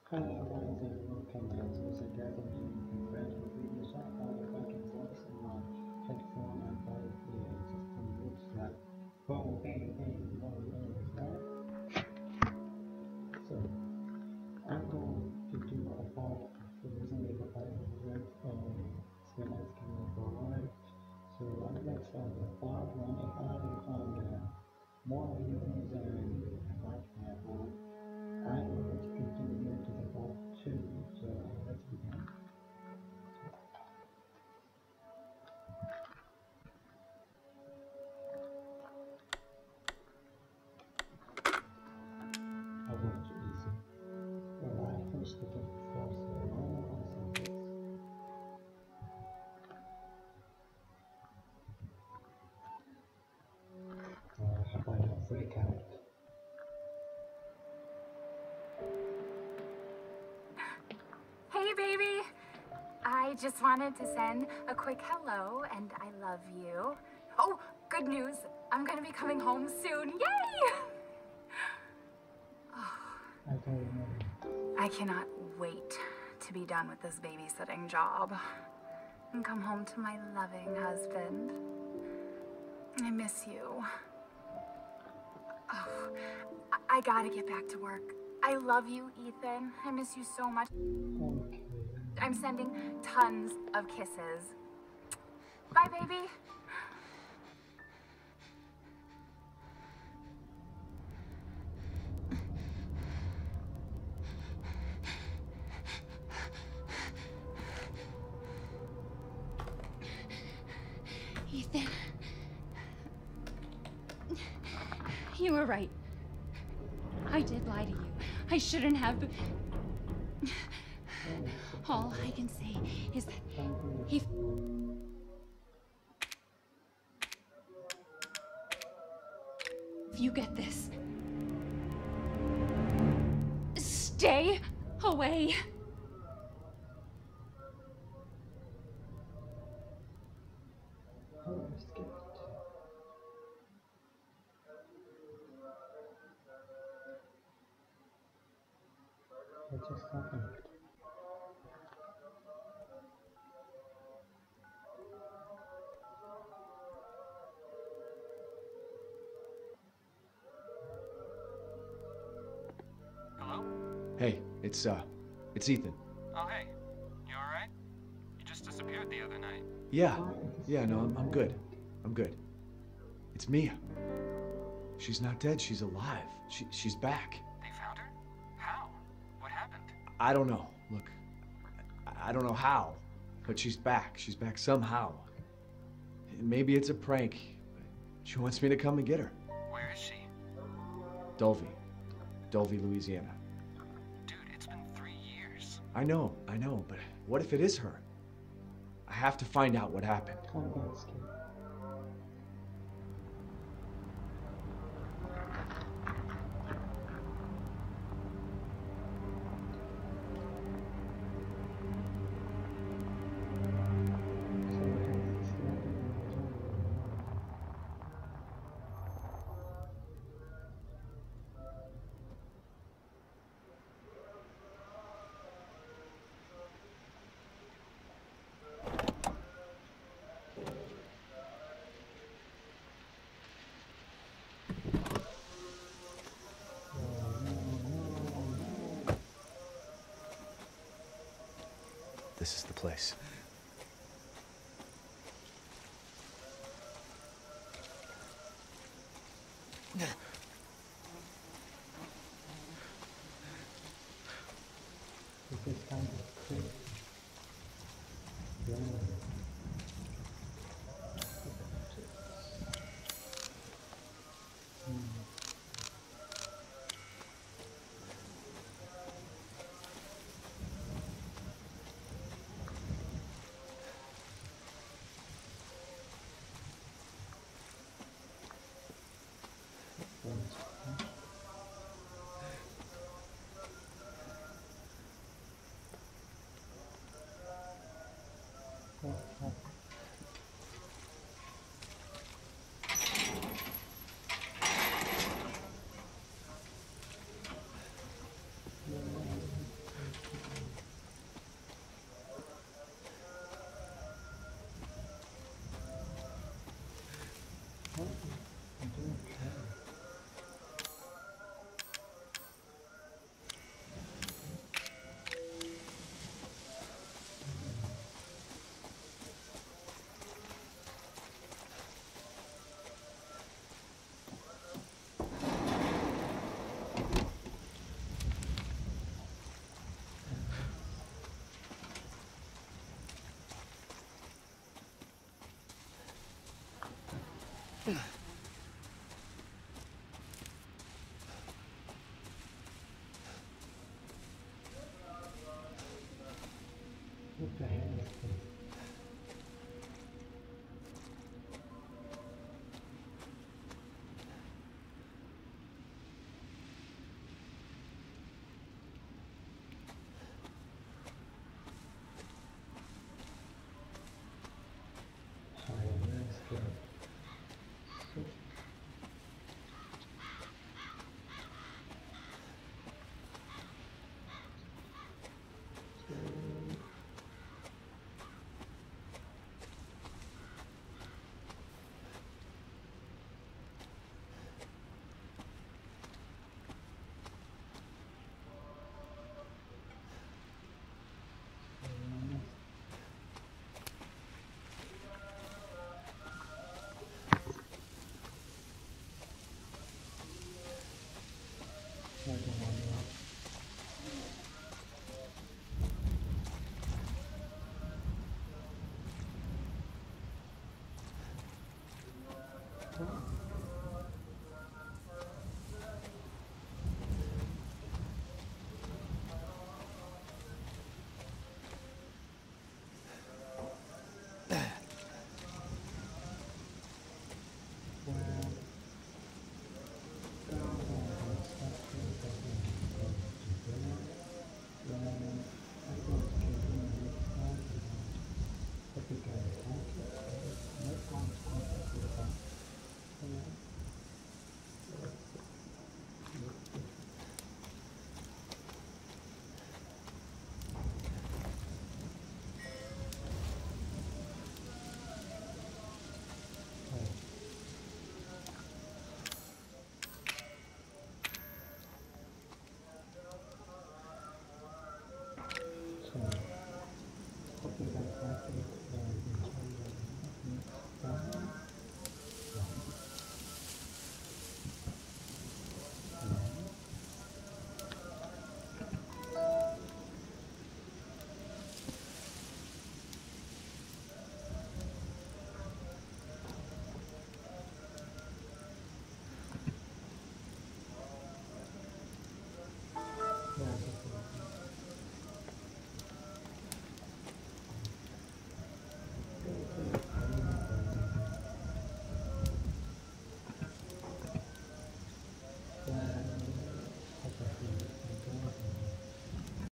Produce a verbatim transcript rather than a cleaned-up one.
Hi everyone, and welcome back to the gathering and gradual video shot by the back and forth in my headphone and by the existing groups like whoa, hey, hey, whoa, hey, right? So, I'm going to do a part of the Resident Evil five with uh, Sven asking me for one. So, I'm going to start with part one. If I find uh, more videos and like that one, I'm going to continue to the part two. So, let's begin. I want to easy. Well, I finished the game before, so now I want some this. Uh, how about a freak out? Hey, baby! I just wanted to send a quick hello and I love you. Oh, good news! I'm gonna be coming home soon. Yay! I don't remember. I cannot wait to be done with this babysitting job and come home to my loving husband. I miss you. Oh, I, I gotta get back to work. I love you, Ethan. I miss you so much. Okay. I'm sending tons of kisses. Bye, baby. Ethan. You were right. I did lie to you. I shouldn't have. All I can say is that he. If you get this, stay away. Oh, I'm scared. What just happened? Hello? Hey, it's, uh, it's Ethan. Oh, hey. You alright? You just disappeared the other night. Yeah, yeah, no, I'm, I'm good. I'm good. It's Mia. She's not dead, she's alive. She, she's back. They found her? How? What happened? I don't know. Look, I, I don't know how, but she's back. She's back somehow. Maybe it's a prank, but she wants me to come and get her. Where is she? Dulvey. Dulvey, Louisiana. Dude, it's been three years. I know, I know, but what if it is her? I have to find out what happened. I'm not scared. So, it's nothing. This is the place. This is kind of cool. Yeah. Hmm. Well, What the hell is this?